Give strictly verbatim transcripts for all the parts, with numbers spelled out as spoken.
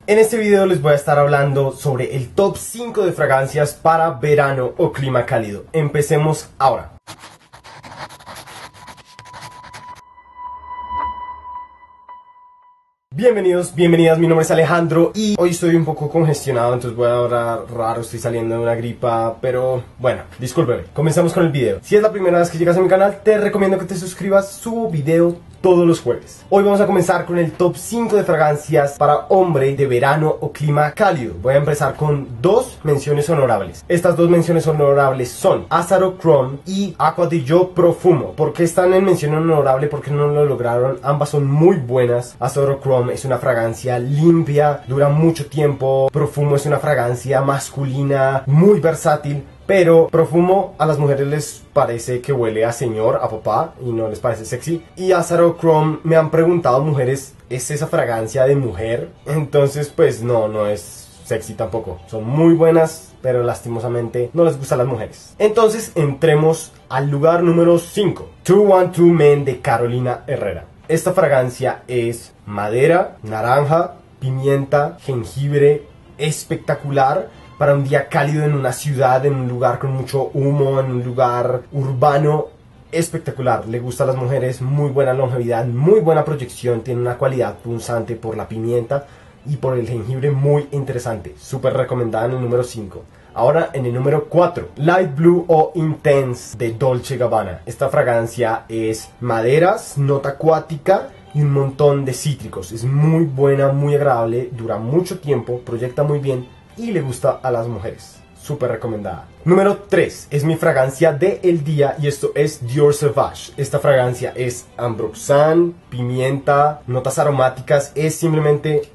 En este video les voy a estar hablando sobre el top cinco de fragancias para verano o clima cálido. Empecemos ahora. Bienvenidos, bienvenidas, mi nombre es Alejandro y hoy estoy un poco congestionado, entonces voy a hablar raro, estoy saliendo de una gripa, pero bueno, discúlpeme. Comencemos con el video. Si es la primera vez que llegas a mi canal, te recomiendo que te suscribas, subo video todos los jueves. Hoy vamos a comenzar con el top cinco de fragancias para hombre de verano o clima cálido. Voy a empezar con dos menciones honorables. Estas dos menciones honorables son Azzaro Chrome y Acqua di Gio Profumo. ¿Por qué están en mención honorable? Porque no lo lograron. Ambas son muy buenas. Azzaro Chrome es una fragancia limpia, dura mucho tiempo. Profumo es una fragancia masculina, muy versátil. Pero Profumo a las mujeres les parece que huele a señor, a papá, y no les parece sexy. Y Azzaro Chrome, me han preguntado mujeres, ¿es esa fragancia de mujer? Entonces pues no, no es sexy tampoco. Son muy buenas, pero lastimosamente no les gustan las mujeres. Entonces entremos al lugar número cinco. dos doce Men de Carolina Herrera. Esta fragancia es madera, naranja, pimienta, jengibre, espectacular. Para un día cálido en una ciudad, en un lugar con mucho humo, en un lugar urbano, espectacular. Le gusta a las mujeres, muy buena longevidad, muy buena proyección, tiene una cualidad punzante por la pimienta y por el jengibre muy interesante. Súper recomendada en el número cinco. Ahora en el número cuatro, Light Blue o Intense de Dolce Gabbana. Esta fragancia es maderas, nota acuática y un montón de cítricos. Es muy buena, muy agradable, dura mucho tiempo, proyecta muy bien y le gusta a las mujeres. Súper recomendada. Número tres es mi fragancia del día y esto es Dior Sauvage. Esta fragancia es ambroxan, pimienta, notas aromáticas. Es simplemente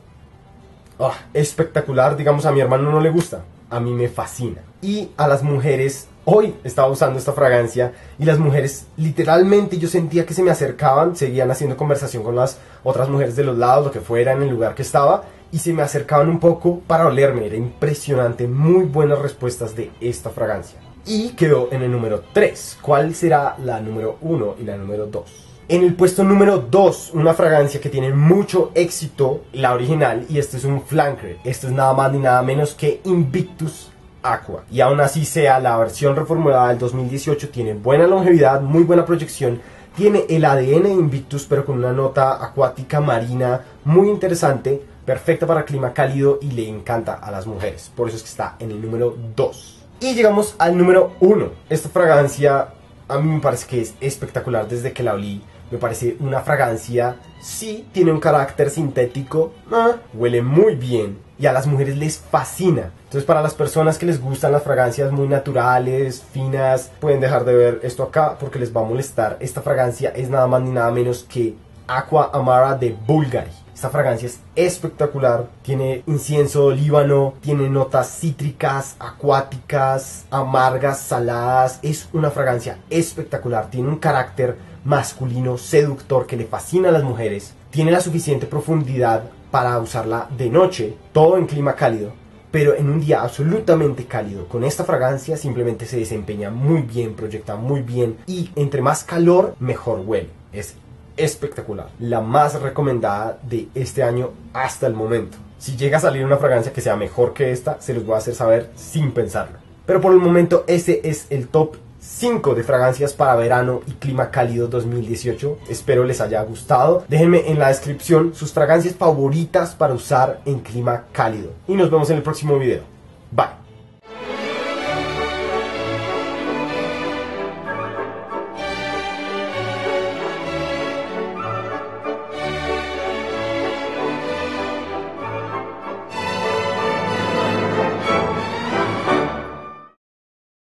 oh, espectacular. Digamos, a mi hermano no le gusta, a mí me fascina. Y a las mujeres, hoy estaba usando esta fragancia y las mujeres literalmente yo sentía que se me acercaban, seguían haciendo conversación con las otras mujeres de los lados, lo que fuera en el lugar que estaba, y se me acercaban un poco para olerme. Era impresionante, muy buenas respuestas de esta fragancia. Y quedó en el número tres. ¿Cuál será la número uno y la número dos? En el puesto número dos, una fragancia que tiene mucho éxito, la original, y este es un flanker. Esto es nada más ni nada menos que Invictus Aqua. Y aún así sea la versión reformulada del dos mil dieciocho, tiene buena longevidad, muy buena proyección. Tiene el A D N Invictus, pero con una nota acuática marina muy interesante, perfecta para clima cálido y le encanta a las mujeres. Por eso es que está en el número dos. Y llegamos al número uno. Esta fragancia a mí me parece que es espectacular desde que la olí. Me parece una fragancia, sí, tiene un carácter sintético, ah, huele muy bien y a las mujeres les fascina. Entonces para las personas que les gustan las fragancias muy naturales, finas, pueden dejar de ver esto acá porque les va a molestar. Esta fragancia es nada más ni nada menos que Aqua Amara de Bulgari. Esta fragancia es espectacular, tiene incienso, líbano, tiene notas cítricas, acuáticas, amargas, saladas. Es una fragancia espectacular, tiene un carácter masculino seductor que le fascina a las mujeres. Tiene la suficiente profundidad para usarla de noche, todo en clima cálido, pero en un día absolutamente cálido. Con esta fragancia simplemente se desempeña muy bien, proyecta muy bien y entre más calor, mejor huele. Es espectacular, la más recomendada de este año hasta el momento. Si llega a salir una fragancia que sea mejor que esta, se los voy a hacer saber sin pensarlo. Pero por el momento ese es el top cinco de fragancias para verano y clima cálido dos mil dieciocho. Espero les haya gustado. Déjenme en la descripción sus fragancias favoritas para usar en clima cálido. Y nos vemos en el próximo video. Bye.